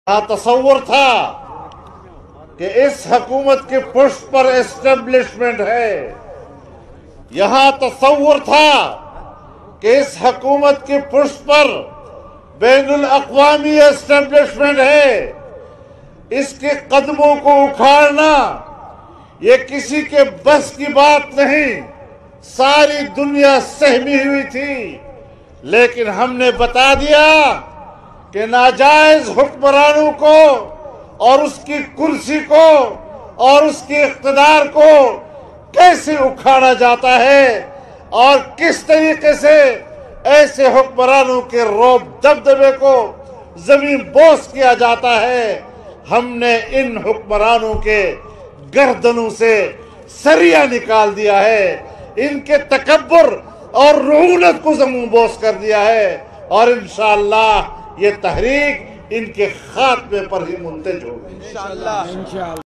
تصور تھا کہ اس حکومت کے پشت پر اسٹیبلشمنٹ ہے، یہاں تصور تھا کہ اس حکومت کے پشت پر بین الاقوامی اسٹیبلشمنٹ ہے، اس کے قدموں کو اکھاڑنا یہ کسی کے بس کی بات نہیں، ساری دنیا سہمی ہوئی تھی، لیکن ہم نے بتا دیا کہ ناجائز حکمرانوں کو اور اس کی کرسی کو اور اس کے اقتدار کو کیسے اکھاڑا جاتا ہے اور کس طریقے سے ایسے حکمرانوں کے رعب دبدبے کو زمین بوس کیا جاتا ہے۔ ہم نے ان حکمرانوں کے گردنوں سے سریا نکال دیا ہے، ان کے تکبر اور رعونت کو زمین بوس کر دیا ہے، اور انشاءاللہ یہ تحریک ان کے خاتمے پر ہی منتج ہوگی۔